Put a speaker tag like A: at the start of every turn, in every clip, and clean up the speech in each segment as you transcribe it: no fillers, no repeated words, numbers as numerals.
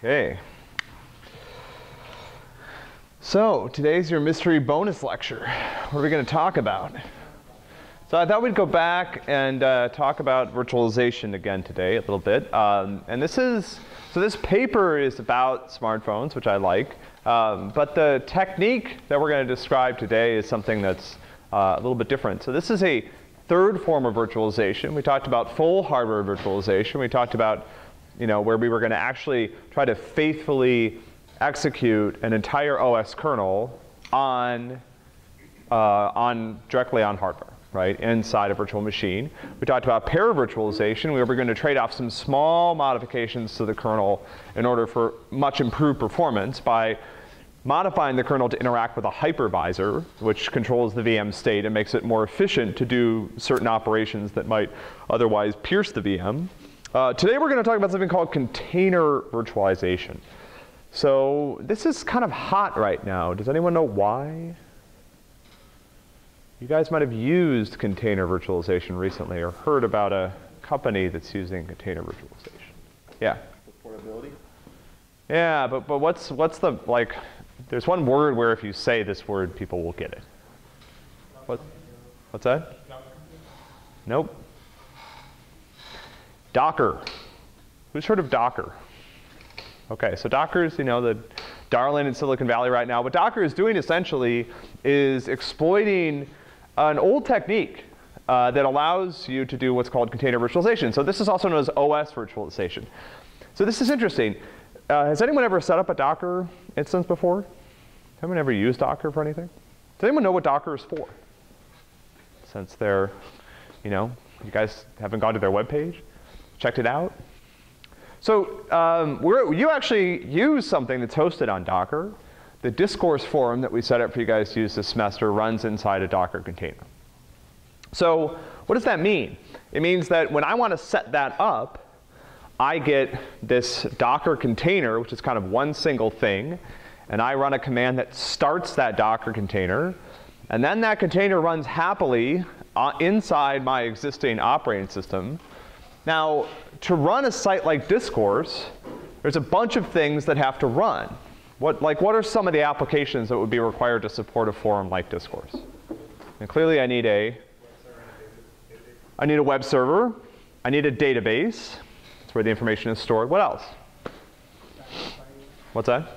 A: Okay. So today's your mystery bonus lecture. What are we going to talk about? So I thought we'd go back and talk about virtualization again today a little bit. So this paper is about smartphones, which I like. But the technique that we're going to describe today is something that's a little bit different. So this is a third form of virtualization. We talked about full hardware virtualization. We talked about where we were going to actually try to faithfully execute an entire OS kernel directly on hardware, right, inside a virtual machine. We talked about para-virtualization. We were going to trade off some small modifications to the kernel in order for much improved performance by modifying the kernel to interact with a hypervisor, which controls the VM state and makes it more efficient to do certain operations that might otherwise pierce the VM. Today we're going to talk about something called container virtualization. So this is kind of hot right now. Does anyone know why? You guys might have used container virtualization recently or heard about a company that's using container virtualization. Yeah?
B: Portability?
A: Yeah, but what's the, like, there's one word where if you say this word, people will get it. What's that? Nope. Docker. Who's heard of Docker? Okay, so Docker is, the darling in Silicon Valley right now. What Docker is doing essentially is exploiting an old technique that allows you to do what's called container virtualization. So this is also known as OS virtualization. So this is interesting. Has anyone ever set up a Docker instance before? Has anyone ever used Docker for anything? Does anyone know what Docker is for? Since they're, you guys haven't gone to their webpage? Checked it out? So you actually use something that's hosted on Docker. The discourse forum that we set up for you guys to use this semester runs inside a Docker container. So what does that mean? It means that when I want to set that up, I get this Docker container, which is kind of one single thing, and I run a command that starts that Docker container, and then that container runs happily inside my existing operating system. Now, to run a site like Discourse, there's a bunch of things that have to run. What are some of the applications that would be required to support a forum like Discourse? And clearly I need a web server. I need a database. That's where the information is stored. What else? What's that?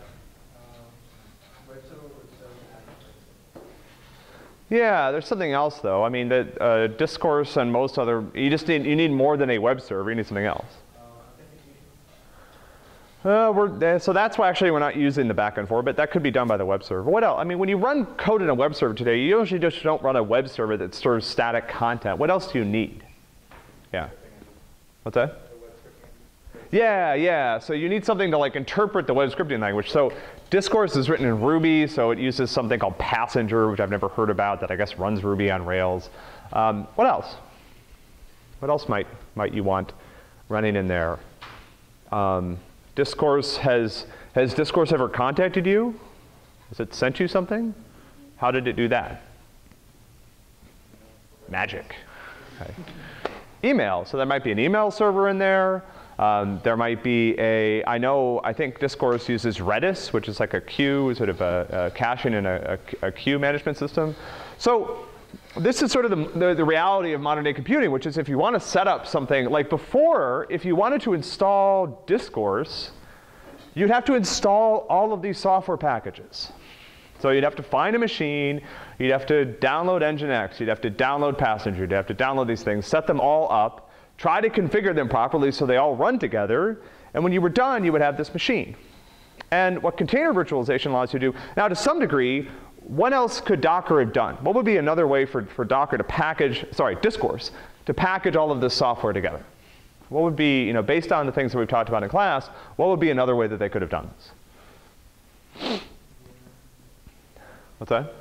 A: Yeah, there's something else though. I mean, Discourse and most other, you need more than a web server. You need something else. So that's why actually we're not using the backend for it, but that could be done by the web server. What else? I mean, when you run code in a web server today, you usually just don't run a web server that stores static content. What else do you need? Yeah. What's that? Yeah. So you need something to interpret the web scripting language. So Discourse is written in Ruby, so it uses something called Passenger, which I've never heard about, that I guess runs Ruby on Rails. What else? What else might you want running in there? Discourse has Discourse ever contacted you? Has it sent you something? How did it do that? Magic. Okay. Email. So there might be an email server in there. There might be I think Discourse uses Redis, which is like a queue, sort of a caching and a queue management system. So this is sort of the reality of modern day computing, which is if you want to set up something, like before, if you wanted to install Discourse, you'd have to install all of these software packages. So you'd have to find a machine, you'd have to download Nginx, you'd have to download Passenger, you'd have to download these things, set them all up, try to configure them properly so they all run together, and when you were done, you would have this machine. And what container virtualization allows you to do, now to some degree, what else could Docker have done? What would be another way for Docker to Discourse, to package all of this software together? What would be, based on the things that we've talked about in class, what would be another way that they could have done this? What's that?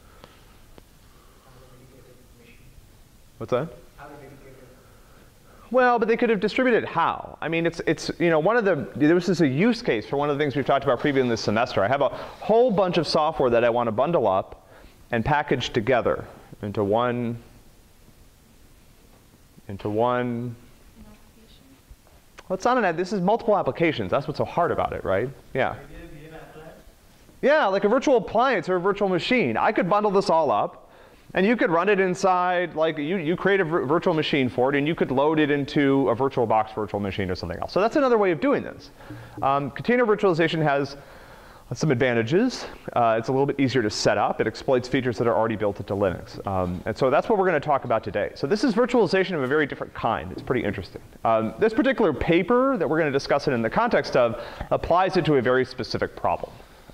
A: What's that? Well, but they could have distributed how? I mean, this is a use case for one of the things we've talked about previously in this semester. I have a whole bunch of software that I want to bundle up and package together into one Well, it's not this is multiple applications. That's what's so hard about it, right? Yeah. Yeah, like a virtual appliance or a virtual machine. I could bundle this all up, and you could run it inside, like you create a virtual machine for it, and you could load it into a VirtualBox virtual machine or something else. So that's another way of doing this. Container virtualization has some advantages. It's a little bit easier to set up. It exploits features that are already built into Linux. And so that's what we're going to talk about today. So this is virtualization of a very different kind. It's pretty interesting. This particular paper that we're going to discuss it in the context of applies it to a very specific problem.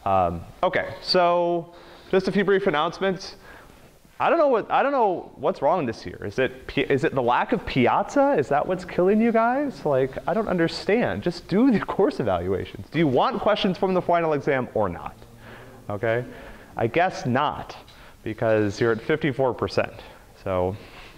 A: OK, so just a few brief announcements. I don't know what's wrong this year. Is it the lack of Piazza? Is that what's killing you guys? Like, I don't understand. Just do the course evaluations. Do you want questions from the final exam or not? OK? I guess not, because you're at 54%. So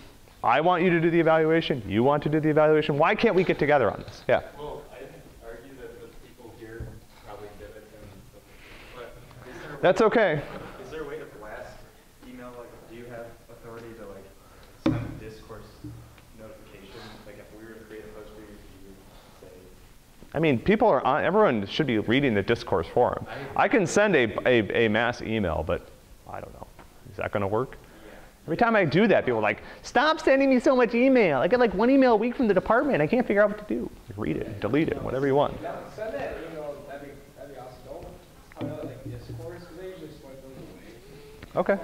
A: I want you to do the evaluation. You want to do the evaluation. Why can't we get together on this? Yeah.
B: Well, I didn't argue that the people here probably did it, but
A: That's OK.
B: Is there a way to blast email? Like, do you have authority to like send a discourse notification? Like, if we were to create a post for you, do you say?
A: I mean, people are on, everyone should be reading the discourse forum. I can send a mass email, but I don't know. Is that going to work?
B: Yeah.
A: Every time I do that, people are like, stop sending me so much email. I get like 1 email a week from the department. I can't figure out what to do. Read it, delete it, whatever you want.
C: Yeah, send that email. That'd be awesome. Don't how like discourse, because they usually split those away.
A: OK.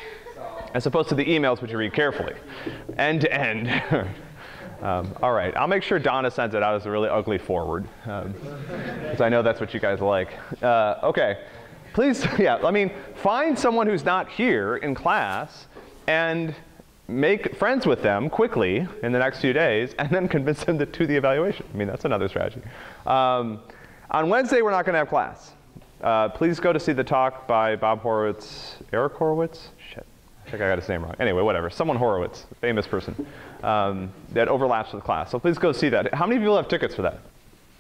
A: As opposed to the emails, which you read carefully, end to end. All right, I'll make sure Donna sends it out as a really ugly forward, because I know that's what you guys like. OK, please, yeah, I mean, find someone who's not here in class and make friends with them quickly in the next few days, and then convince them to do the evaluation. I mean, that's another strategy. On Wednesday, we're not going to have class. Please go to see the talk by Bob Horowitz, Eric Horowitz? Shit, I think I got his name wrong. Anyway, whatever, someone Horowitz, a famous person, that overlaps with class. So please go see that. How many people have tickets for that?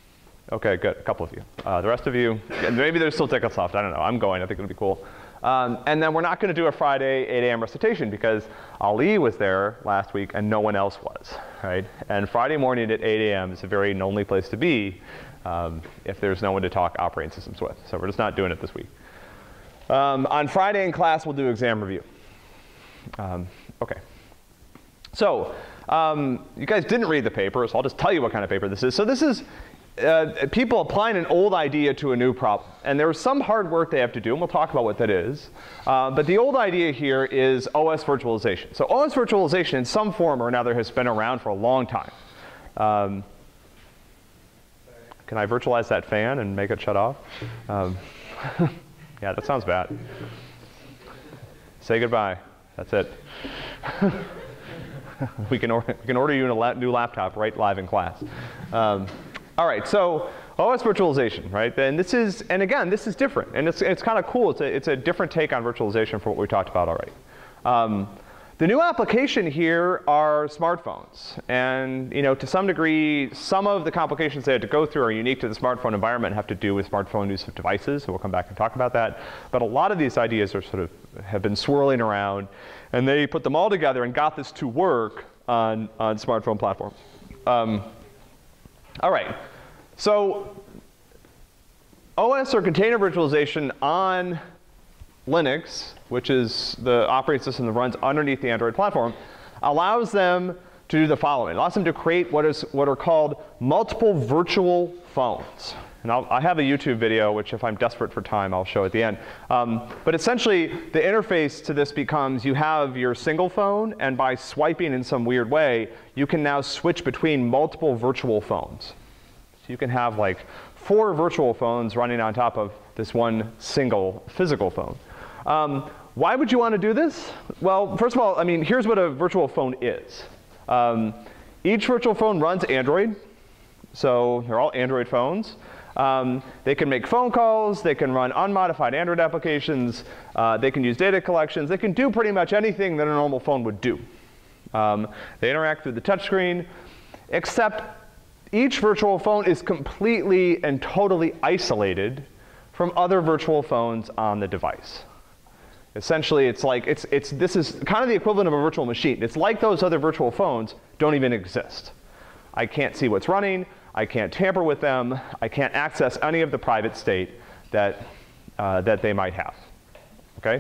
A: OK, good, a couple of you. The rest of you, maybe there's still tickets left, I don't know. I'm going, I think it'll be cool. And then we're not going to do a Friday 8 a.m. recitation, because Ali was there last week and no one else was, right? And Friday morning at 8 a.m. is a very lonely place to be if there's no one to talk operating systems with. So we're just not doing it this week. On Friday in class, we'll do exam review. OK. So you guys didn't read the paper, so I'll just tell you what kind of paper this is. So this is people applying an old idea to a new problem. And there's some hard work they have to do, and we'll talk about what that is. But the old idea here is OS virtualization. So OS virtualization in some form or another has been around for a long time. Can I virtualize that fan and make it shut off? Yeah, that sounds bad. Say goodbye. That's it. we can order you a new laptop right live in class. All right, so OS virtualization, right? And this is, and again, this is different, and it's kind of cool. It's a different take on virtualization from what we talked about already. The new application here are smartphones, and to some degree, some of the complications they had to go through are unique to the smartphone environment and have to do with smartphone use of devices. So we'll come back and talk about that. But a lot of these ideas are have been swirling around, and they put them all together and got this to work on smartphone platforms. All right, so OS or container virtualization on Linux, which is the operating system that runs underneath the Android platform, allows them to do the following. It allows them to create what are called multiple virtual phones. And I have a YouTube video, which if I'm desperate for time, I'll show at the end. But essentially, the interface to this becomes you have your single phone, and by swiping in some weird way, you can now switch between multiple virtual phones. So you can have like 4 virtual phones running on top of this one single physical phone. Why would you want to do this? Well, first of all, I mean, here's what a virtual phone is. Each virtual phone runs Android. So they're all Android phones. They can make phone calls. They can run unmodified Android applications. They can use data collections. They can do pretty much anything that a normal phone would do. They interact through the touchscreen, except each virtual phone is completely and totally isolated from other virtual phones on the device. Essentially, it's like this is kind of the equivalent of a virtual machine. It's like those other virtual phones don't even exist. I can't see what's running. I can't tamper with them. I can't access any of the private state that, that they might have. Okay?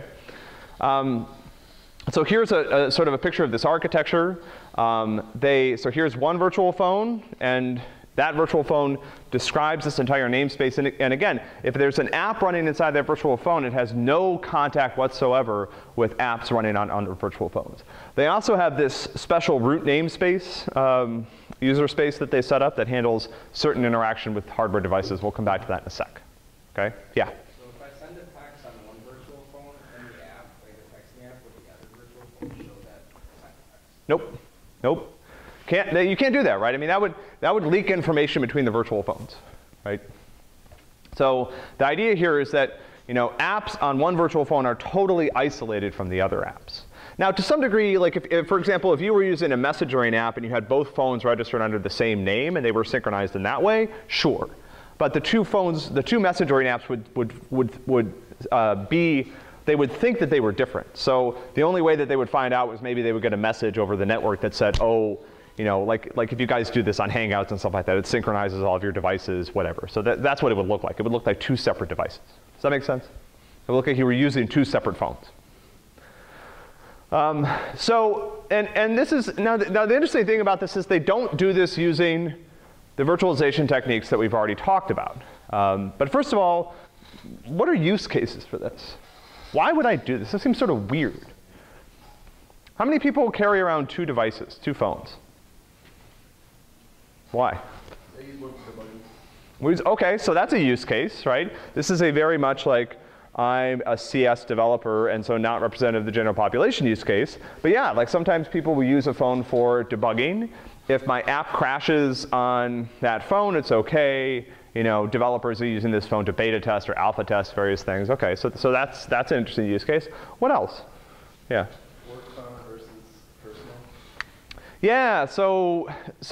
A: So here's a sort of a picture of this architecture. So here's one virtual phone, and that virtual phone describes this entire namespace. And again, if there's an app running inside that virtual phone, it has no contact whatsoever with apps running on virtual phones. They also have this special root namespace, user space that they set up that handles certain interaction with hardware devices. We'll come back to that in a sec. Okay? Yeah?
C: So if I send a text on one virtual phone and the app, like the texting app with the other virtual phone, show that sent text?
A: Nope. Nope. You can't do that, right? I mean, that would leak information between the virtual phones, right? So the idea here is that, you know, apps on one virtual phone are totally isolated from the other apps. Now, to some degree, like if, for example, if you were using a messaging app and you had both phones registered under the same name and they were synchronized in that way, sure. But the two messaging apps they would think that they were different. So the only way that they would find out was maybe they would get a message over the network that said, oh, you know, like if you guys do this on Hangouts and stuff like that, it synchronizes all of your devices, whatever. So that's what it would look like. It would look like two separate devices. Does that make sense? It would look like you were using two separate phones. And this is, now the interesting thing about this is they don't do this using the virtualization techniques that we've already talked about. But first of all, what are use cases for this? Why would I do this? This seems sort of weird. How many people carry around two devices, two phones? Why?
B: They use one for debugging.
A: Okay, so that's a use case, right? This is a very much like I'm a CS developer and so not representative of the general population use case. But yeah, like sometimes people will use a phone for debugging. If my app crashes on that phone, it's okay. You know, developers are using this phone to beta test or alpha test various things. Okay, so that's an interesting use case. What else? Yeah.
B: Work phone versus personal.
A: Yeah, so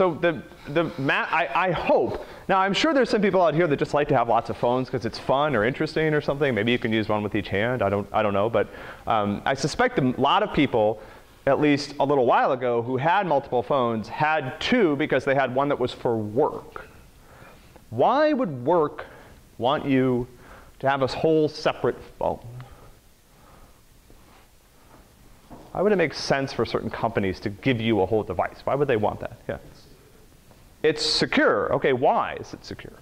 A: I hope. Now I'm sure there's some people out here that just like to have lots of phones because it's fun or interesting or something. Maybe you can use one with each hand. I don't know, but I suspect a lot of people, at least a little while ago, who had multiple phones had two because they had one that was for work. Why would work want you to have a whole separate phone? Why would it make sense for certain companies to give you a whole device? Why would they want that? Yeah. It's secure. Okay, why is it secure?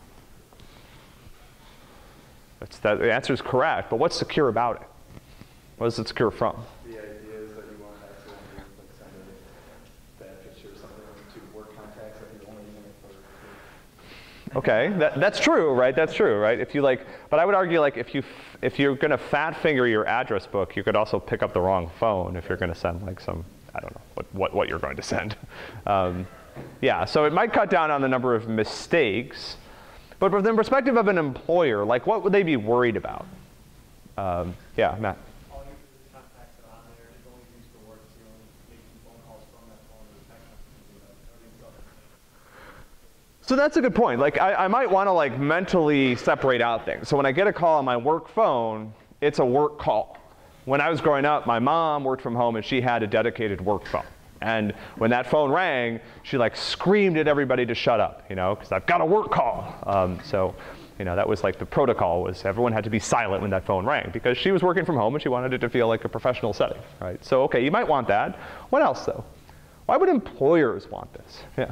A: The answer is correct, but what's secure about it? What is it secure from?
B: The idea is that you won't accidentally like send a bad picture or something to work contacts that you're only using it for.
A: Okay, that's true, right? That's true, right? If you like, but I would argue like if you're going to fat finger your address book, you could also pick up the wrong phone if you're going to send like some, I don't know what you're going to send. Yeah, so it might cut down on the number of mistakes, but from the perspective of an employer, like what would they be worried about? Yeah, Matt.
C: All your contacts are on there. It's only used for work, so you only make phone calls from that phone or text messages.
A: So that's a good point. Like I might want to like mentally separate out things. So when I get a call on my work phone, it's a work call. When I was growing up, my mom worked from home and she had a dedicated work phone. And when that phone rang, she like screamed at everybody to shut up, you know, because I've got a work call. So, you know, that was like the protocol was everyone had to be silent when that phone rang because she was working from home and she wanted it to feel like a professional setting, right? So, okay, you might want that. What else though? Why would employers want this? Yeah.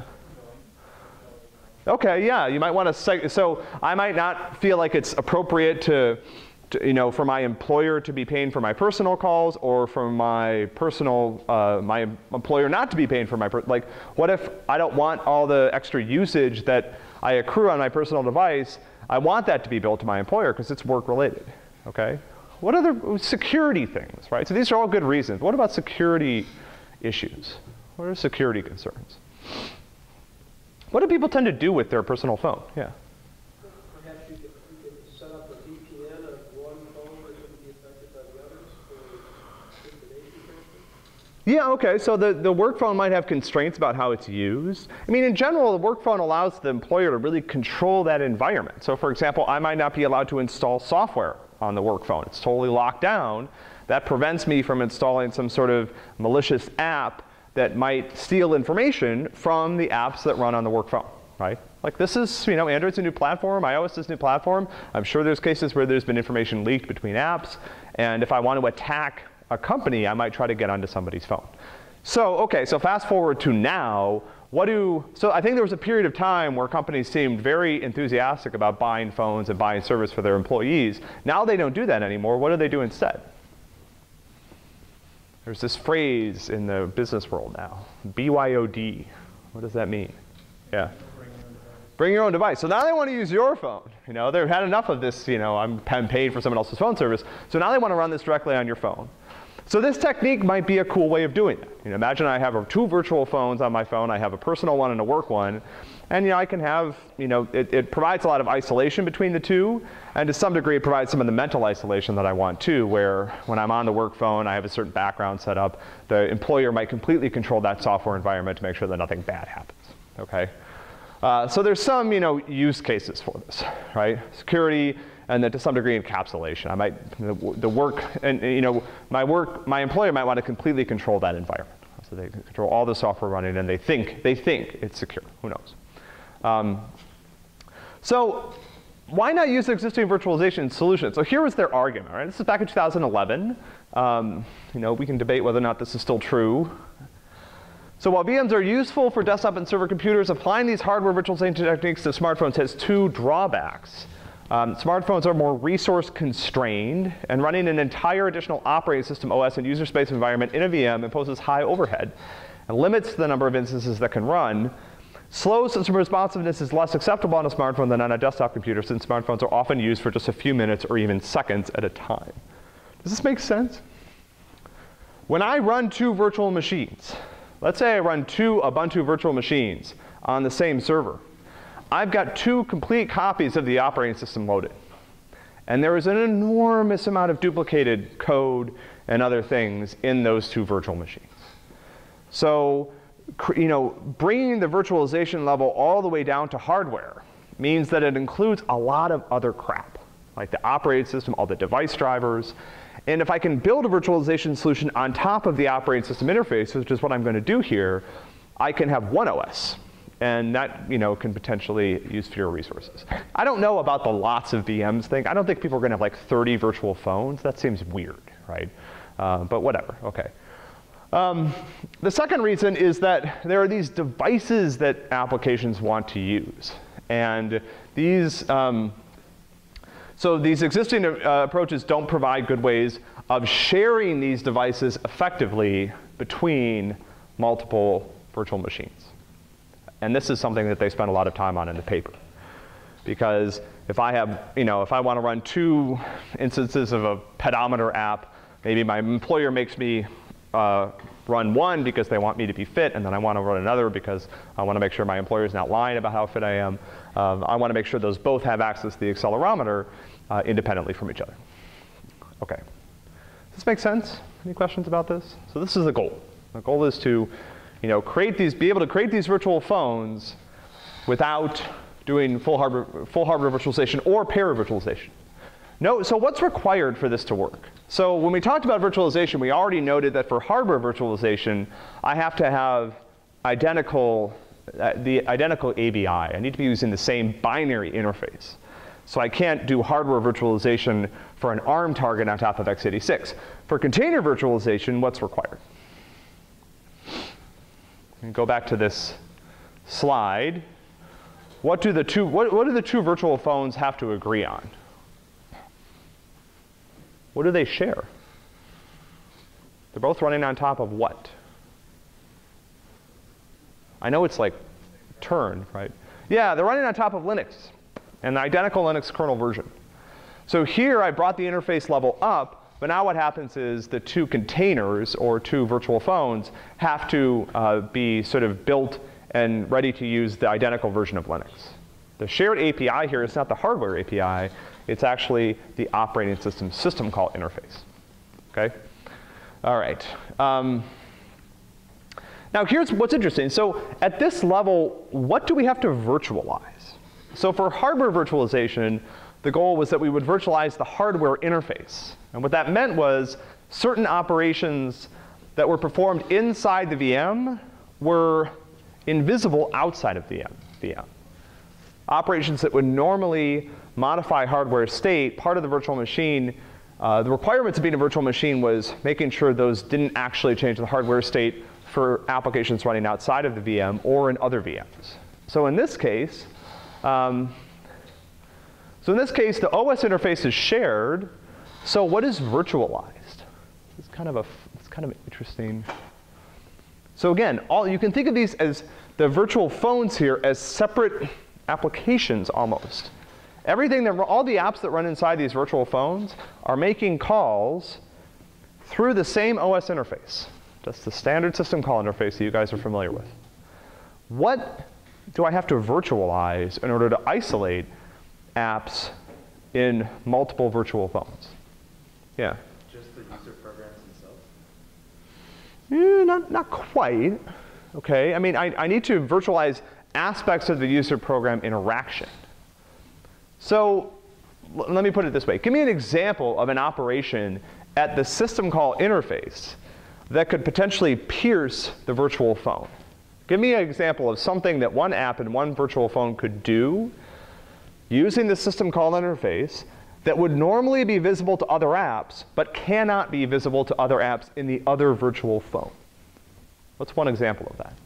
A: Okay, yeah, you might want to so I might not feel like it's appropriate to you know, for my employer to be paying for my personal calls or for my personal, my employer not to be paying for my, like, what if I don't want all the extra usage that I accrue on my personal device? I want that to be billed to my employer because it's work related, okay? What other security things, right? So these are all good reasons. What about security issues? What are security concerns? What do people tend to do with their personal phone? Yeah.
D: Perhaps you could set up a VPN of one phone that wouldn't be affected by the others for information transfer?
A: Yeah, okay, so the work phone might have constraints about how it's used. I mean, in general, the work phone allows the employer to really control that environment. So for example, I might not be allowed to install software on the work phone. It's totally locked down. That prevents me from installing some sort of malicious app that might steal information from the apps that run on the work phone, right? Like this is, Android's a new platform, iOS is a new platform. I'm sure there's cases where there's been information leaked between apps. And if I want to attack a company, I might try to get onto somebody's phone. So, okay, so fast forward to now. So I think there was a period of time where companies seemed very enthusiastic about buying phones and buying service for their employees. Now they don't do that anymore. What do they do instead? There's this phrase in the business world now, BYOD. What does that mean? Yeah. Bring your own device. So now they want to use your phone. They've had enough of this, I'm paid for someone else's phone service. So now they want to run this directly on your phone. So this technique might be a cool way of doing that. Imagine I have two virtual phones on my phone. I have a personal one and a work one. And I can have, it provides a lot of isolation between the two. And to some degree, it provides some of the mental isolation that I want too, where when I'm on the work phone, I have a certain background set up. The employer might completely control that software environment to make sure that nothing bad happens. Okay? So there's some, use cases for this, right? Security, and then to some degree encapsulation. I might, the work, and my employer might want to completely control that environment. So they control all the software running, and they think it's secure. Who knows? So why not use existing virtualization solutions? So here was their argument, right? This is back in 2011. We can debate whether or not this is still true. So while VMs are useful for desktop and server computers, applying these hardware virtualization techniques to smartphones has two drawbacks. Smartphones are more resource constrained, and running an entire additional operating system OS and user space environment in a VM imposes high overhead and limits the number of instances that can run. Slow system responsiveness is less acceptable on a smartphone than on a desktop computer, since smartphones are often used for just a few minutes or even seconds at a time. Does this make sense? When I run two virtual machines, let's say I run two Ubuntu virtual machines on the same server, I've got two complete copies of the operating system loaded. And there is an enormous amount of duplicated code and other things in those two virtual machines. So, bringing the virtualization level all the way down to hardware means that it includes a lot of other crap, like the operating system, all the device drivers. And if I can build a virtualization solution on top of the operating system interface, which is what I'm going to do here, I can have one OS. And that can potentially use fewer resources. I don't know about the lots of VMs thing. I don't think people are going to have like 30 virtual phones. That seems weird, right? But whatever, OK. The second reason is that there are these devices that applications want to use. And these, so these existing approaches don't provide good ways of sharing these devices effectively between multiple virtual machines. And this is something that they spend a lot of time on in the paper. Because if I have, if I want to run two instances of a pedometer app, maybe my employer makes me run one because they want me to be fit, and then I want to run another because I want to make sure my employer is not lying about how fit I am. I want to make sure those both have access to the accelerometer independently from each other. OK. Does this make sense? Any questions about this? So this is the goal. The goal is to be able to create these virtual phones without doing full hardware virtualization or para-virtualization. So what's required for this to work? So when we talked about virtualization, we already noted that for hardware virtualization, I have to have the identical ABI. I need to be using the same binary interface. So I can't do hardware virtualization for an ARM target on top of x86. For container virtualization, what's required? And go back to this slide. What do the two virtual phones have to agree on? What do they share? They're both running on top of what? I know it's like turn, right? Yeah, they're running on top of Linux, and the identical Linux kernel version. So here I brought the interface level up. But now what happens is the two containers, or two virtual phones, have to be sort of built and ready to use the identical version of Linux. The shared API here is not the hardware API. It's actually the operating system call interface. OK? All right. Now here's what's interesting. So at this level, what do we have to virtualize? So for hardware virtualization, the goal was that we would virtualize the hardware interface. And what that meant was certain operations that were performed inside the VM were invisible outside of the VM. operations that would normally modify hardware state, part of the virtual machine, the requirements of being a virtual machine was making sure those didn't actually change the hardware state for applications running outside of the VM or in other VMs. So in this case, the OS interface is shared. So what is virtualized? It's kind of interesting. So again, you can think of these as the virtual phones here as separate applications almost. All the apps that run inside these virtual phones are making calls through the same OS interface. That's the standard system call interface that you guys are familiar with. What do I have to virtualize in order to isolate apps in multiple virtual phones? Yeah?
B: Just the user programs themselves?
A: Not quite. Okay, I mean, I need to virtualize aspects of the user program interaction. So let me put it this way. Give me an example of an operation at the system call interface that could potentially pierce the virtual phone. Give me an example of something that one app in one virtual phone could do using the system call interface that would normally be visible to other apps, but cannot be visible to other apps in the other virtual phone. What's one example of that?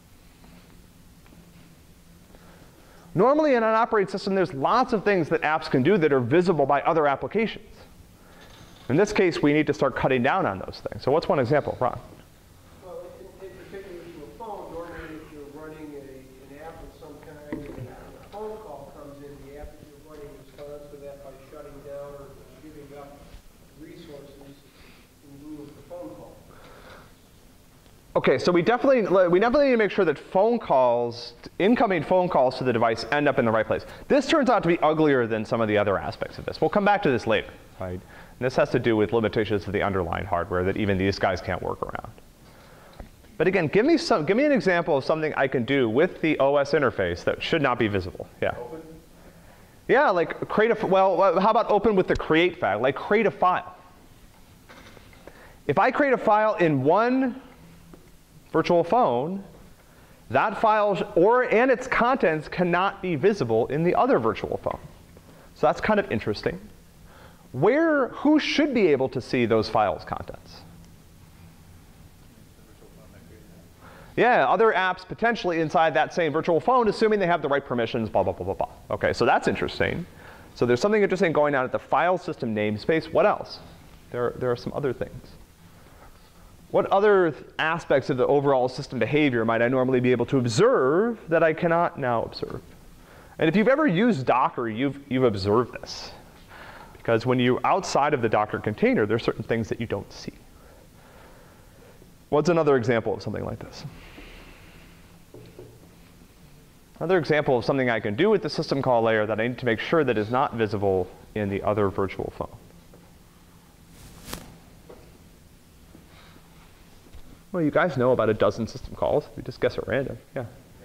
A: Normally in an operating system, there's lots of things that apps can do that are visible by other applications. In this case, we need to start cutting down on those things. So what's one example, Ron?
D: Well, in particular to a phone, normally if you're running an app of some kind and a phone call comes in, the app that you're running responds to that by shutting down or giving up resources in lieu of the phone call.
A: Okay, so we definitely need to make sure that incoming phone calls to the device end up in the right place. This turns out to be uglier than some of the other aspects of this. We'll come back to this later, right? And this has to do with limitations of the underlying hardware that even these guys can't work around. But again, give me an example of something I can do with the OS interface that should not be visible. Yeah.
B: Open?
A: Yeah, like how about open with the create flag? Like create a file. If I create a file in one virtual phone, that file and its contents cannot be visible in the other virtual phone. So that's kind of interesting. Who should be able to see those files' contents? Yeah, other apps potentially inside that same virtual phone, assuming they have the right permissions, blah, blah, blah, blah, blah. Okay, so that's interesting. So there's something interesting going on at the file system namespace. What else? There are some other things. What other aspects of the overall system behavior might I normally be able to observe that I cannot now observe? And if you've ever used Docker, you've observed this. Because when you're outside of the Docker container, there are certain things that you don't see. What's another example of something like this? Another example of something I can do with the system call layer that I need to make sure that is not visible in the other virtual phone. Well, you guys know about a dozen system calls. We just guess at random. Yeah.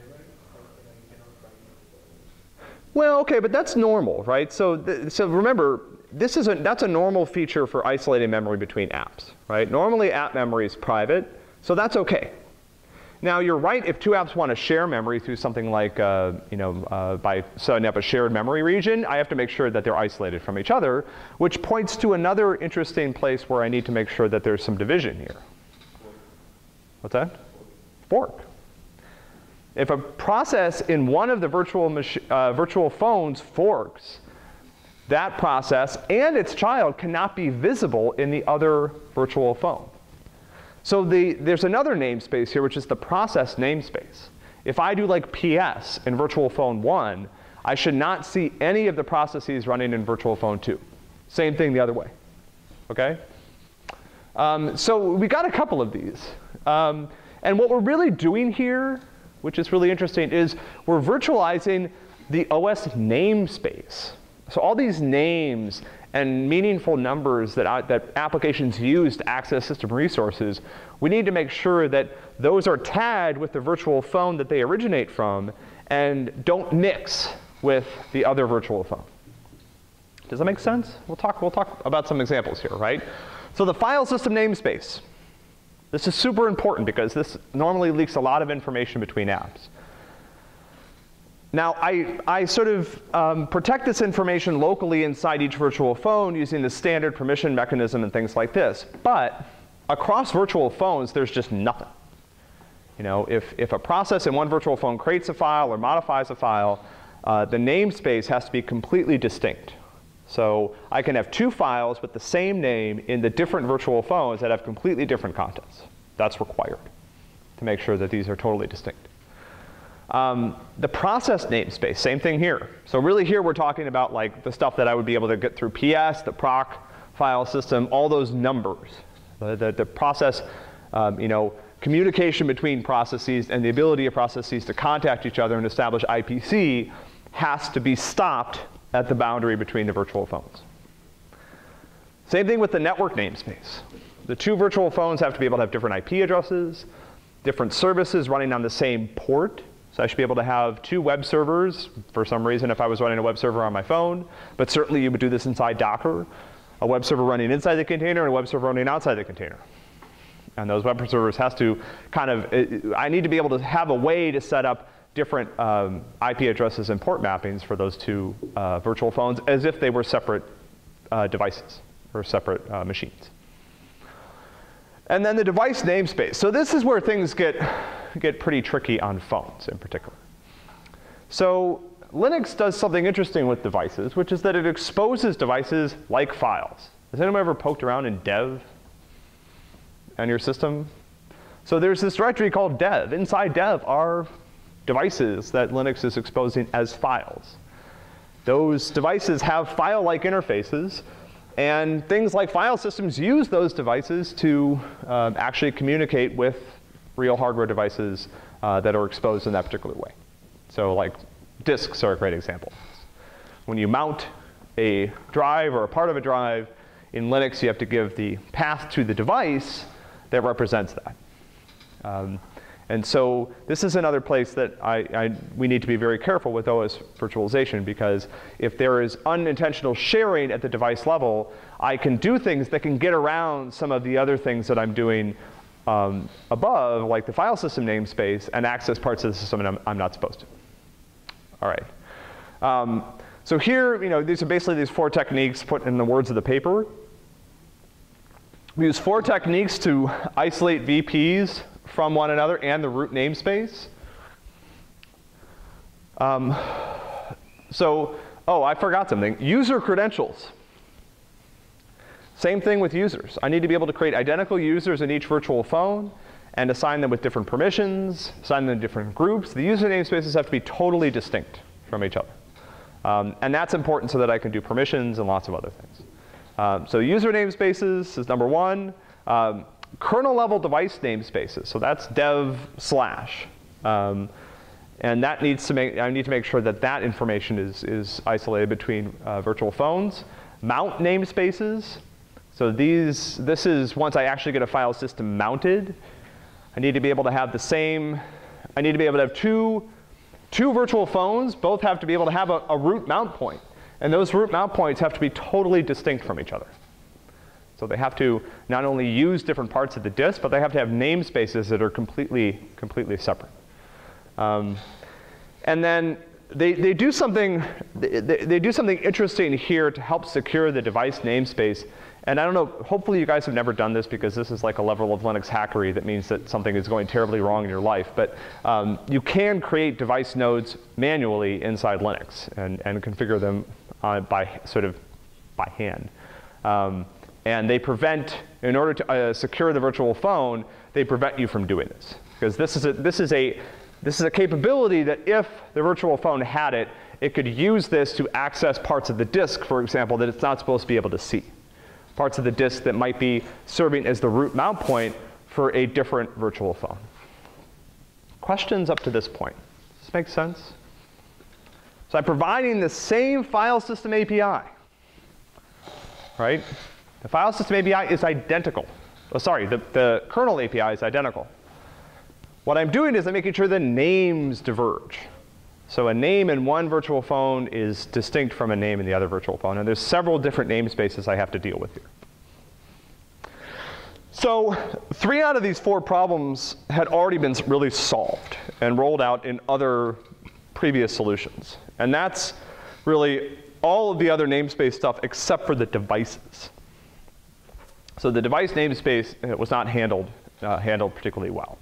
A: Well, okay, but that's normal, right? So remember, that's a normal feature for isolating memory between apps, right? Normally, app memory is private, so that's okay. Now, you're right. If two apps want to share memory through something like, by setting up a shared memory region, I have to make sure that they're isolated from each other, which points to another interesting place where I need to make sure that there's some division here. What's that? Fork. If a process in one of the virtual phones forks, that process and its child cannot be visible in the other virtual phone. So there's another namespace here, which is the process namespace. If I do like PS in virtual phone 1, I should not see any of the processes running in virtual phone 2. Same thing the other way. Okay? So we got a couple of these. And what we're really doing here, which is really interesting, is we're virtualizing the OS namespace. So all these names and meaningful numbers that applications use to access system resources, we need to make sure that those are tagged with the virtual phone that they originate from and don't mix with the other virtual phone. Does that make sense? We'll talk about some examples here, right? So the file system namespace. This is super important because this normally leaks a lot of information between apps. Now, I sort of protect this information locally inside each virtual phone using the standard permission mechanism and things like this. But across virtual phones, there's just nothing. You know, if a process in one virtual phone creates a file or modifies a file, the namespace has to be completely distinct. So I can have two files with the same name in the different virtual phones that have completely different contents. That's required to make sure that these are totally distinct. The process namespace, same thing here. So really here we're talking about like the stuff that I would be able to get through PS, the proc file system, all those numbers. The process, you know, communication between processes and the ability of processes to contact each other and establish IPC has to be stopped at the boundary between the virtual phones. Same thing with the network namespace. The two virtual phones have to be able to have different IP addresses, different services running on the same port. So I should be able to have two web servers for some reason if I was running a web server on my phone, but certainly you would do this inside Docker. A web server running inside the container and a web server running outside the container. And those web servers has to kind of, I need to be able to have a way to set up different IP addresses and port mappings for those two virtual phones as if they were separate devices or separate machines. And then the device namespace. So this is where things get pretty tricky on phones in particular. So Linux does something interesting with devices, which is that it exposes devices like files. Has anyone ever poked around in dev on your system? So there's this directory called dev. Inside dev are devices that Linux is exposing as files. Those devices have file-like interfaces, and things like file systems use those devices to actually communicate with real hardware devices that are exposed in that particular way. So like disks are a great example. When you mount a drive or a part of a drive, in Linux you have to give the path to the device that represents that. And so this is another place that we need to be very careful with OS virtualization, because if there is unintentional sharing at the device level, I can do things that can get around some of the other things that I'm doing above, like the file system namespace, and access parts of the system and I'm not supposed to. All right. So here, you know, these are basically these 4 techniques put in the words of the paper. We use 4 techniques to isolate VPs from one another and the root namespace. Oh, I forgot something. User credentials. Same thing with users. I need to be able to create identical users in each virtual phone and assign them with different permissions, assign them to different groups. The user namespaces have to be totally distinct from each other. And that's important so that I can do permissions and lots of other things. So user namespaces is number 1. Kernel level device namespaces. So that's dev/. And that needs to I need to make sure that that information is isolated between virtual phones. Mount namespaces. So this is once I actually get a file system mounted. I need to be able to have the same, I need to be able to have two virtual phones. Both have to be able to have a root mount point. And those root mount points have to be totally distinct from each other. So they have to not only use different parts of the disk, but they have to have namespaces that are completely separate. And then they do something interesting here to help secure the device namespace. And I don't know, hopefully you guys have never done this, because this is like a level of Linux hackery that means that something is going terribly wrong in your life. But you can create device nodes manually inside Linux and configure them by hand. And they prevent, in order to secure the virtual phone, they prevent you from doing this. Because this is a capability that if the virtual phone had it, it could use this to access parts of the disk, for example, that it's not supposed to be able to see. Parts of the disk that might be serving as the root mount point for a different virtual phone. Questions up to this point? Does this make sense? So I'm providing the same file system API, right? The file system API is identical. Oh, sorry, the kernel API is identical. What I'm doing is I'm making sure the names diverge. So a name in one virtual phone is distinct from a name in the other virtual phone. And there's several different namespaces I have to deal with here. So 3 out of these 4 problems had already been really solved and rolled out in other previous solutions. And that's really all of the other namespace stuff except for the devices. So the device namespace was not handled particularly well.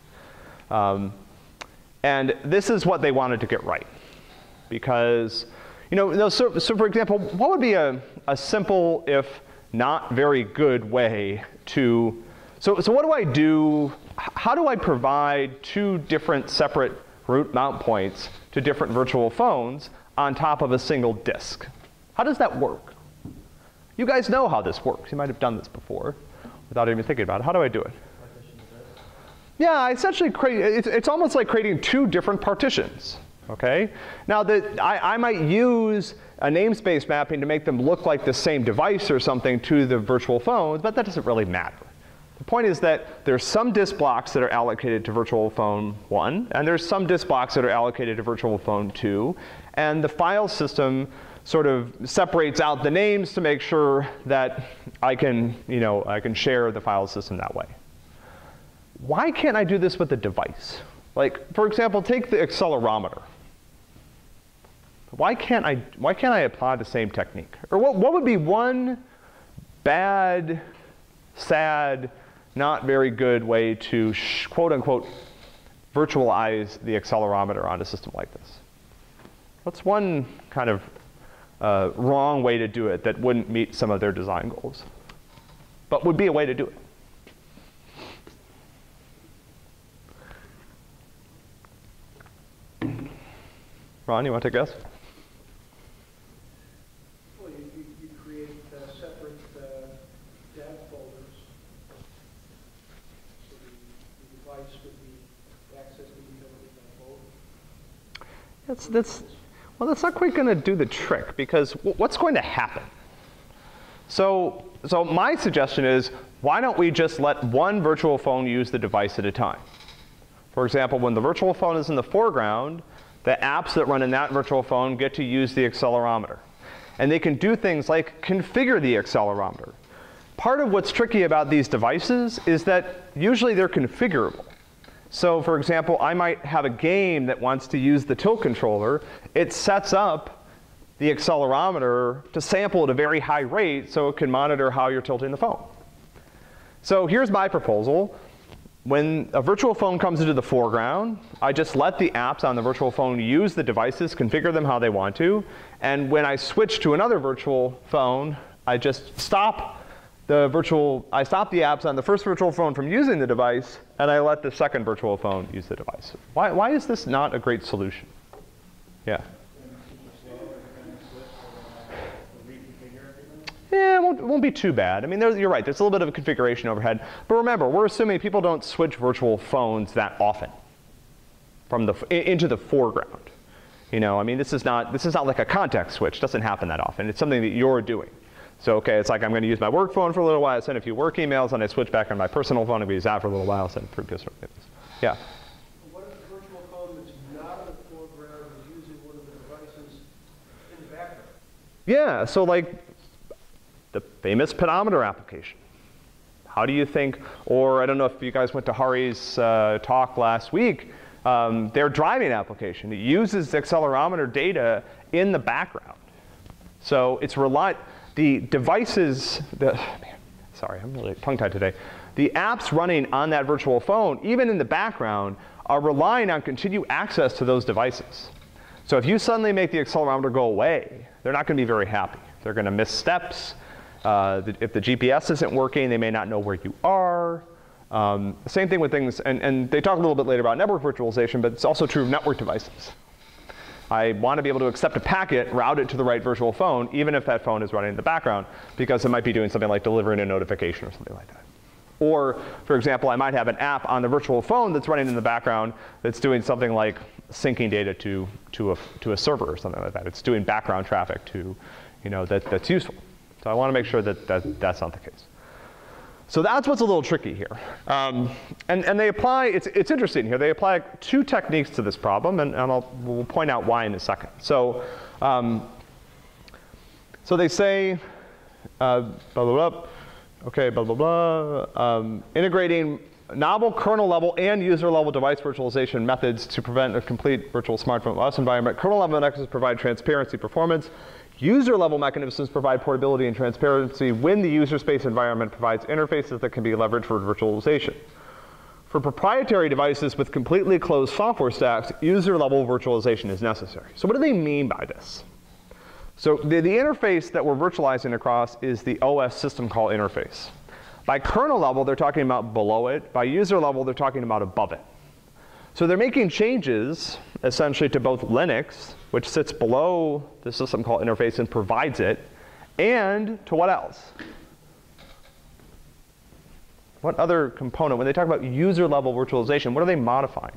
A: And this is what they wanted to get right. Because, so for example, what would be a simple, if not very good way to, so what do I do, how do I provide two different separate root mount points to different virtual phones on top of a single disk? How does that work? You guys know how this works. You might have done this before without even thinking about it. How do I do it? Yeah, I essentially it's almost like creating two different partitions. Okay? Now, I might use a namespace mapping to make them look like the same device or something to the virtual phones, but that doesn't really matter. The point is that there's some disk blocks that are allocated to virtual phone 1, and there's some disk blocks that are allocated to virtual phone 2, and the file system sort of separates out the names to make sure that I can share the file system that way. Why can't I do this with a device? Like, for example, take the accelerometer. Why can't I apply the same technique? Or what would be one bad, sad, not very good way to quote unquote virtualize the accelerometer on a system like this? What's one kind of wrong way to do it that wouldn't meet some of their design goals, but would be a way to do it? Ron, you want to take a guess?
D: Well, you create separate dev folders. So the device would be access to the ability by folder.
A: Well, that's not quite going to do the trick, because what's going to happen? So my suggestion is, why don't we just let one virtual phone use the device at a time? For example, when the virtual phone is in the foreground, the apps that run in that virtual phone get to use the accelerometer. And they can do things like configure the accelerometer. Part of what's tricky about these devices is that usually they're configurable. So for example, I might have a game that wants to use the tilt controller. It sets up the accelerometer to sample at a very high rate so it can monitor how you're tilting the phone. So here's my proposal. When a virtual phone comes into the foreground, I just let the apps on the virtual phone use the devices, configure them how they want to, and when I switch to another virtual phone, I just stop the apps on the first virtual phone from using the device, and I let the second virtual phone use the device. Why is this not a great solution? Yeah. Yeah, it won't be too bad. I mean, you're right, there's a little bit of a configuration overhead. But remember, we're assuming people don't switch virtual phones that often from into the foreground. I mean, this is not like a context switch. It doesn't happen that often. It's something that you're doing. So, okay, it's like I'm going to use my work phone for a little while, I send a few work emails, and I switch back on my personal phone, I'm going to use that for a little while, send previous work emails. Yeah?
D: What if the virtual phone that's not in the foreground is using one of the devices in the background?
A: Yeah, so like, the famous pedometer application. How do you think, or I don't know if you guys went to Hari's talk last week, their driving application. It uses accelerometer data in the background. So it's the devices, sorry, I'm really tongue-tied today. The apps running on that virtual phone, even in the background, are relying on continued access to those devices. So if you suddenly make the accelerometer go away, they're not going to be very happy. They're going to miss steps. If the GPS isn't working, they may not know where you are. Same thing with things, and they talk a little bit later about network virtualization, but it's also true of network devices. I want to be able to accept a packet, route it to the right virtual phone, even if that phone is running in the background, because it might be doing something like delivering a notification or something like that. Or, for example, I might have an app on the virtual phone that's running in the background that's doing something like syncing data to a server or something like that. It's doing background traffic to, that's useful. So I want to make sure that that's not the case. So that's what's a little tricky here. And they apply, it's interesting here, they apply two techniques to this problem, and we'll point out why in a second. So, so they say, blah, blah, blah, okay, blah, blah, blah, integrating novel kernel level and user level device virtualization methods to prevent a complete virtual smartphone OS environment. Kernel level mechanisms provide transparency performance. User level mechanisms provide portability and transparency when the user space environment provides interfaces that can be leveraged for virtualization. For proprietary devices with completely closed software stacks, user level virtualization is necessary. So what do they mean by this? So the interface that we're virtualizing across is the OS system call interface. By kernel level, they're talking about below it. By user level, they're talking about above it. So they're making changes, essentially, to both Linux, which sits below the system call interface and provides it, and to what else? What other component? When they talk about user level virtualization, what are they modifying?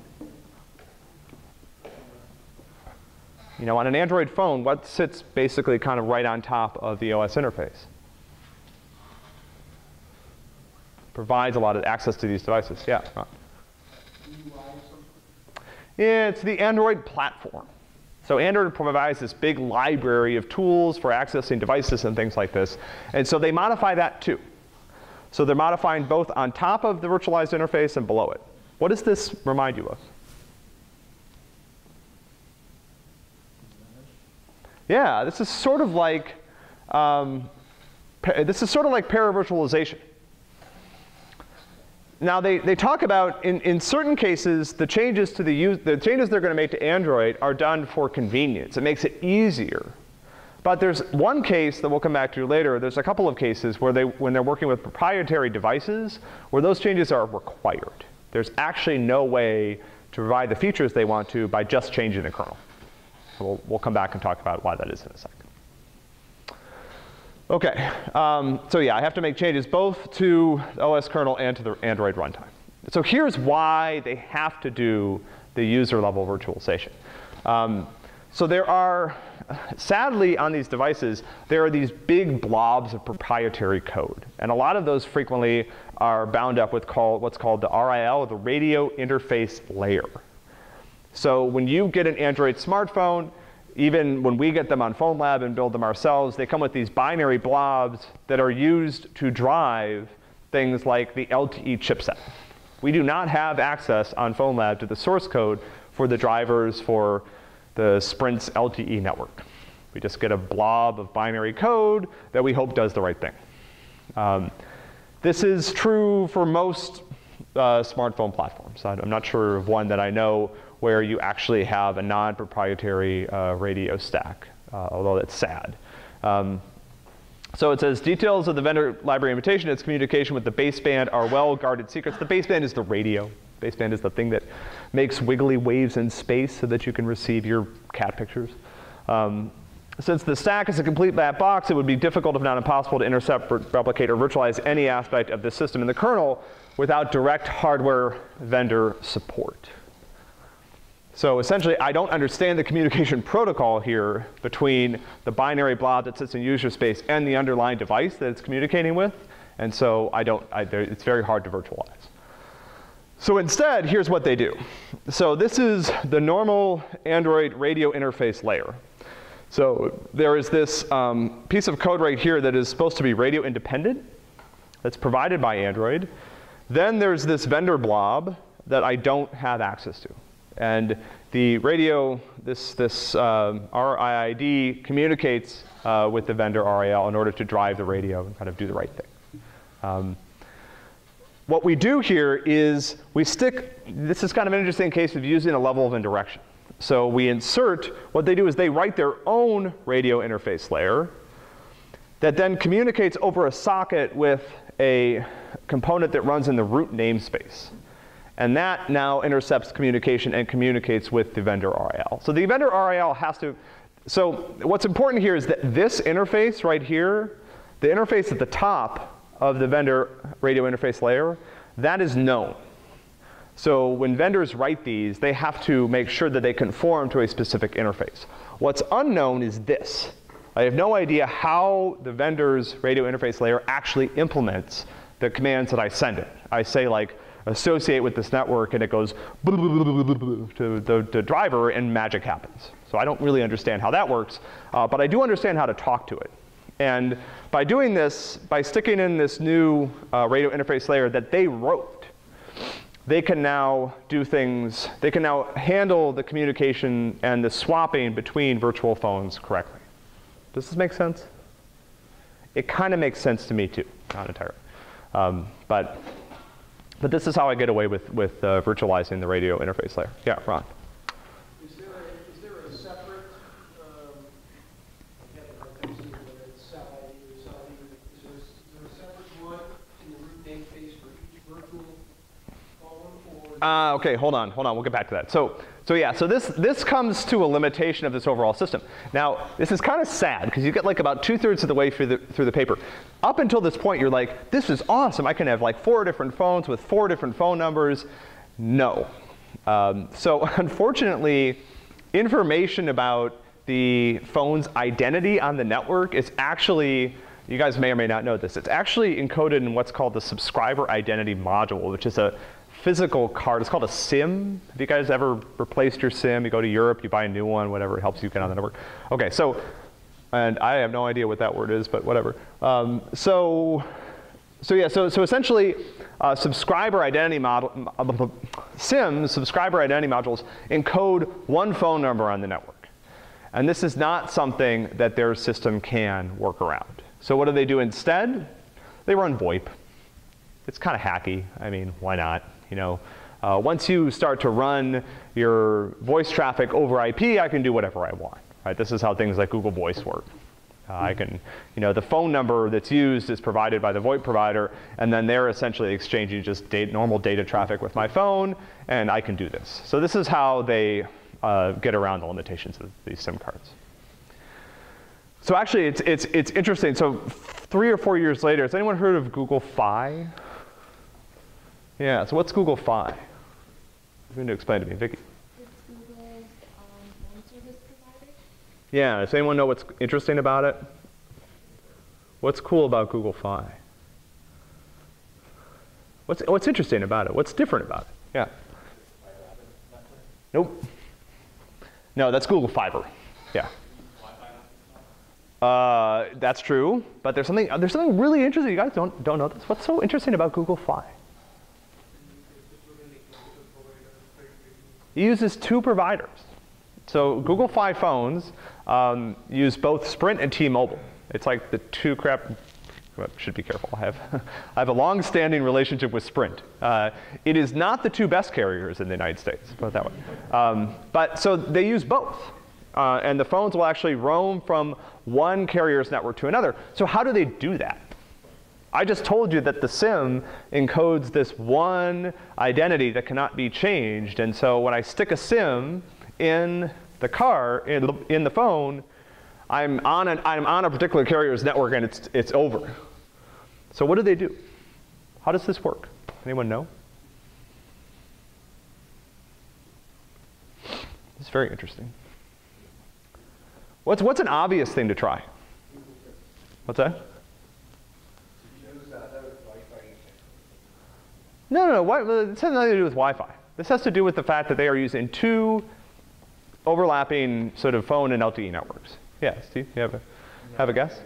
A: You know, on an Android phone, what sits basically kind of right on top of the OS interface? Provides a lot of access to these devices. Yeah, Ron. Yeah, it's the Android platform. So Android provides this big library of tools for accessing devices and things like this. And so they modify that too. So they're modifying both on top of the virtualized interface and below it. What does this remind you of? Yeah, this is sort of like paravirtualization. Now they talk about in certain cases the changes to the changes they're going to make to Android are done for convenience. It makes it easier. But there's one case that we'll come back to later. There's a couple of cases where when they're working with proprietary devices where those changes are required. There's actually no way to provide the features they want to by just changing the kernel. We'll come back and talk about why that is in a second. Okay, so yeah, I have to make changes both to the OS kernel and to the Android runtime. So here's why they have to do the user level virtualization. So there are, sadly on these devices, there are these big blobs of proprietary code. And a lot of those frequently are bound up with what's called the RIL, the radio interface layer. So when you get an Android smartphone, even when we get them on PhoneLab and build them ourselves, they come with these binary blobs that are used to drive things like the LTE chipset. We do not have access on PhoneLab to the source code for the drivers for the Sprint's LTE network. We just get a blob of binary code that we hope does the right thing. This is true for most smartphone platforms. I'm not sure of one that I know where you actually have a non-proprietary radio stack, although that's sad. So it says, details of the vendor library invitation, its communication with the baseband are well-guarded secrets. The baseband is the radio. Baseband is the thing that makes wiggly waves in space so that you can receive your cat pictures. Since the stack is a complete black box, it would be difficult, if not impossible, to intercept, replicate, or virtualize any aspect of the system in the kernel without direct hardware vendor support. So essentially, I don't understand the communication protocol here between the binary blob that sits in user space and the underlying device that it's communicating with. And so it's very hard to virtualize. So instead, here's what they do. So this is the normal Android radio interface layer. So there is this piece of code right here that is supposed to be radio independent. That's provided by Android. Then there's this vendor blob that I don't have access to. And the radio, this RIID communicates with the vendor RIL in order to drive the radio and kind of do the right thing. What we do here is this is kind of an interesting case of using a level of indirection. So we insert, what they do is they write their own radio interface layer that then communicates over a socket with a component that runs in the root namespace. And that now intercepts communication and communicates with the vendor RIL. So the vendor RIL has to, so what's important here is that this interface right here, the interface at the top of the vendor radio interface layer, that is known. So when vendors write these, they have to make sure that they conform to a specific interface. What's unknown is this. I have no idea how the vendor's radio interface layer actually implements the commands that I send it. I say like, associate with this network, and it goes to the driver, and magic happens. So I don't really understand how that works, but I do understand how to talk to it. And by doing this, by sticking in this new radio interface layer that they wrote, they can now do things, they can now handle the communication and the swapping between virtual phones correctly. Does this make sense? It kind of makes sense to me too, not entirely. But this is how I get away with virtualizing the radio interface layer. Yeah, Ron.
D: Is there a separate, I haven't heard them say whether it's satellite or cellular, is there a separate one in the root namespace for each virtual phone, or?
A: Okay, hold on, we'll get back to that. So yeah, so this comes to a limitation of this overall system. Now, this is kind of sad, because you get like about 2/3 of the way through the paper. Up until this point, you're like, this is awesome. I can have like 4 different phones with 4 different phone numbers. No. So unfortunately, information about the phone's identity on the network is actually, you guys may or may not know this, it's actually encoded in what's called the subscriber identity module, which is a physical card. It's called a SIM. Have you guys ever replaced your SIM? You go to Europe, you buy a new one, whatever, it helps you get on the network. Okay, so, and I have no idea what that word is, but whatever. So essentially, subscriber identity model, SIMs, subscriber identity modules, encode one phone number on the network. And this is not something that their system can work around. So what do they do instead? They run VoIP. It's kind of hacky. I mean, why not? You know, once you start to run your voice traffic over IP, I can do whatever I want. Right? This is how things like Google Voice work. I can, you know, the phone number that's used is provided by the VoIP provider, and then they're essentially exchanging just normal data traffic with my phone, and I can do this. So this is how they get around the limitations of these SIM cards. So actually, it's interesting. So 3 or 4 years later, has anyone heard of Google Fi? Yeah, so what's Google Fi? You're going to explain to me, Vicki.
E: It's Google's phone service provider.
A: Yeah, does anyone know what's interesting about it? What's cool about Google Fi? What's interesting about it? What's different about it? Yeah. Nope. No, that's Google Fiber. Yeah. That's true, but there's something really interesting. You guys don't know this. What's so interesting about Google Fi? It uses 2 providers. So Google Fi phones use both Sprint and T-Mobile. It's like the 2 crap. Well, should be careful. I have a long-standing relationship with Sprint. It is not the 2 best carriers in the United States. Put it that way. But so they use both. And the phones will actually roam from one carrier's network to another. So how do they do that? I just told you that the SIM encodes this one identity that cannot be changed. And so when I stick a SIM in the car, in the phone, I'm on a particular carrier's network, and it's over. So what do? How does this work? Anyone know? It's very interesting. What's an obvious thing to try? What's that? No. This has nothing to do with Wi-Fi. This has to do with the fact that they are using 2 overlapping sort of phone and LTE networks. Yeah, Steve, you have a guess?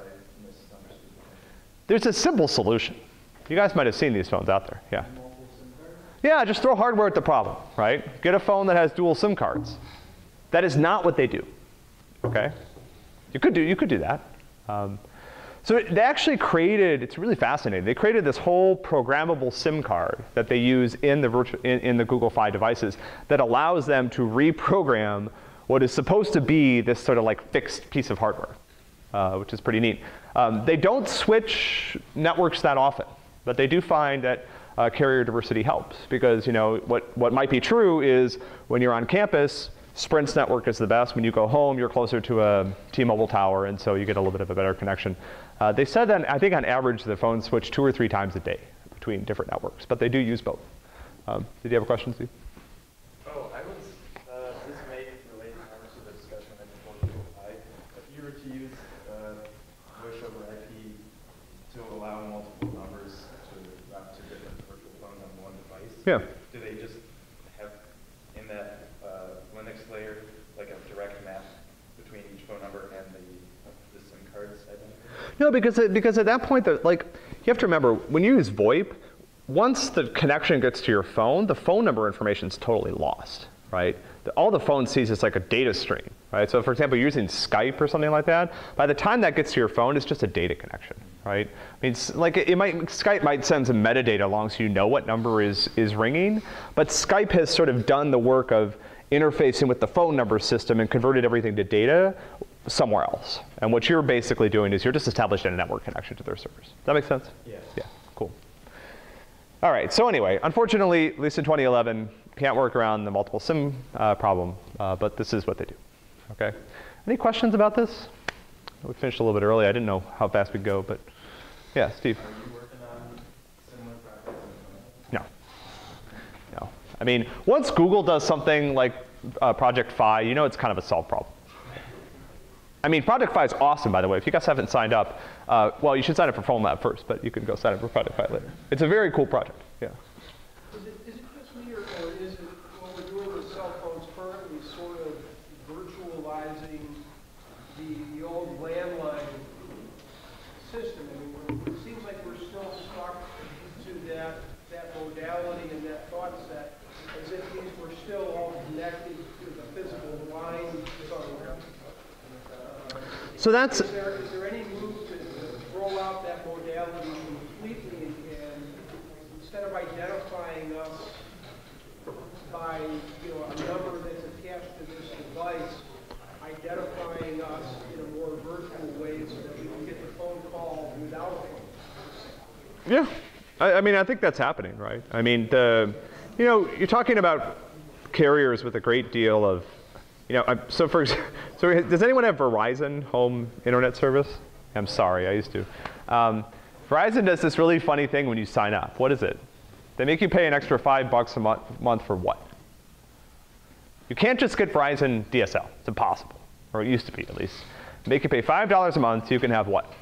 A: There's a simple solution. You guys might have seen these phones out there. Yeah. Yeah, just throw hardware at the problem, right? Get a phone that has dual SIM cards. That is not what they do. Okay? You could do that. So they actually created, it's really fascinating, they created this whole programmable SIM card that they use in the Google Fi devices that allows them to reprogram what is supposed to be this sort of like fixed piece of hardware, which is pretty neat. They don't switch networks that often, but they do find that carrier diversity helps, because what might be true is when you're on campus, Sprint's network is the best. When you go home, you're closer to a T-Mobile tower, and so you get a little bit of a better connection. They said that I think on average the phones switch 2 or 3 times a day between different networks, but they do use both. Did you have a question, Steve?
B: Oh, I was, this may relate to the discussion I had before Google Fi. If you were to use voice over IP to allow multiple numbers to route to different virtual phones on one device,
A: Yeah.
B: do they just have in that Linux layer like a direct map between each phone number and the SIM card's identity?
A: No, because at that point, you have to remember, when you use VoIP, once the connection gets to your phone, the phone number information is totally lost, right? All the phone sees is like a data stream, right? So for example, you're using Skype or something like that. By the time that gets to your phone, it's just a data connection, right? I mean, like Skype might send some metadata along so you know what number is ringing, but Skype has sort of done the work of interfacing with the phone number system and converted everything to data somewhere else. And what you're basically doing is you're just establishing a network connection to their servers. Does that make sense?
B: Yeah.
A: Yeah, cool. All right, so anyway, unfortunately, at least in 2011, can't work around the multiple SIM problem, but this is what they do, okay? Any questions about this? We finished a little bit early. I didn't know how fast we'd go, but yeah, Steve.
B: Are you working on similar projects?
A: No. No. I mean, once Google does something like Project Fi, you know it's kind of a solved problem. I mean, Project Fi is awesome, by the way. If you guys haven't signed up, well, you should sign up for PhoneLab first, but you can go sign up for Project Fi later. It's a very cool project, yeah.
D: Is it just me, or is it, what we're doing with cell phones currently, sort of virtualizing the old landline system? I mean, it seems like we're still stuck to that modality and that thought set, as if these were still all connected to the physical line somewhere.
A: So that's,
D: Is there any move to roll out that modality completely, and instead of identifying us by a number that's attached to this device, identifying us in a more virtual way so that we can get the phone call without a phone?
A: yeah. I mean, I think that's happening, right? I mean, you're talking about carriers with a great deal of, so does anyone have Verizon home internet service? I'm sorry, I used to. Verizon does this really funny thing when you sign up. What is it? They make you pay an extra $5 a month for what? You can't just get Verizon DSL. It's impossible, or it used to be at least. They make you pay $5 a month so you can have what?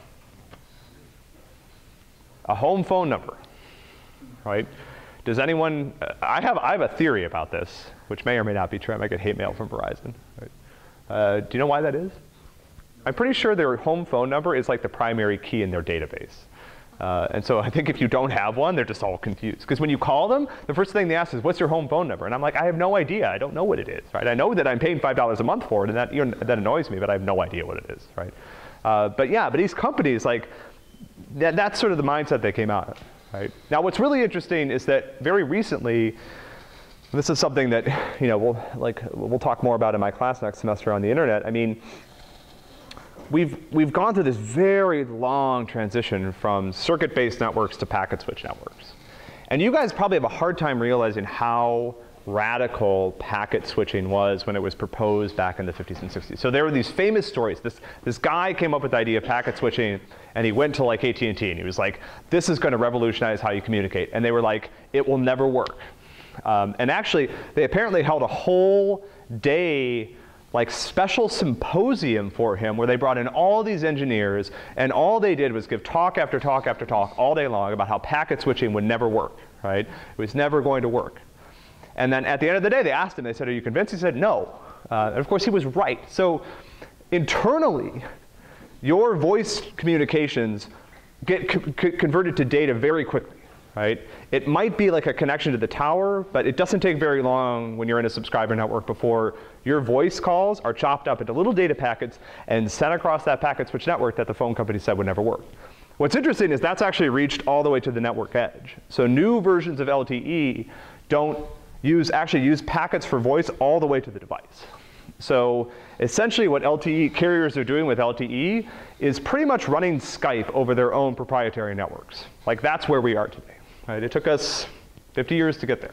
A: A home phone number, right? Does anyone, I have a theory about this, which may or may not be true. I might get hate mail from Verizon. Right? Do you know why that is? I'm pretty sure their home phone number is like the primary key in their database. And so I think if you don't have one, they're just all confused. Because when you call them, the first thing they ask is, what's your home phone number? And I'm like, I have no idea. I don't know what it is, right? I know that I'm paying $5 a month for it, and that annoys me, but I have no idea what it is, right? But these companies, like, that's sort of the mindset they came out of, right? Now, what's really interesting is that very recently, this is something that we'll talk more about in my class next semester on the internet. I mean, we've gone through this very long transition from circuit-based networks to packet switch networks. And you guys probably have a hard time realizing how radical packet switching was when it was proposed back in the 50s and 60s. So there were these famous stories. This guy came up with the idea of packet switching, and he went to like AT&T, and he was like, this is going to revolutionize how you communicate. And they were like, it will never work. And actually, they apparently held a whole day like special symposium for him where they brought in all these engineers, and all they did was give talk after talk after talk all day long about how packet switching would never work, right? It was never going to work. And then at the end of the day, they asked him, they said, are you convinced? He said, no. And of course, he was right. So internally, your voice communications get converted to data very quickly, right? It might be like a connection to the tower, but it doesn't take very long when you're in a subscriber network before your voice calls are chopped up into little data packets and sent across that packet switch network that the phone company said would never work. What's interesting is that's actually reached all the way to the network edge. So new versions of LTE actually use packets for voice all the way to the device. So essentially what LTE carriers are doing with LTE is pretty much running Skype over their own proprietary networks. Like that's where we are today. Right? It took us 50 years to get there.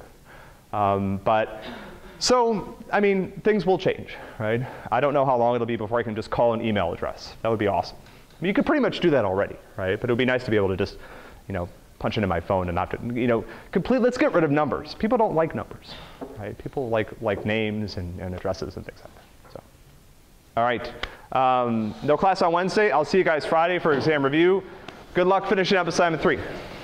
A: So, I mean, things will change, right? I don't know how long it'll be before I can just call an email address. That would be awesome. I mean, you could pretty much do that already, right? But it would be nice to be able to just, punch into my phone and not to, let's get rid of numbers. People don't like numbers, right? People like names and addresses and things like that. So, all right. No class on Wednesday. I'll see you guys Friday for exam review. Good luck finishing up assignment 3.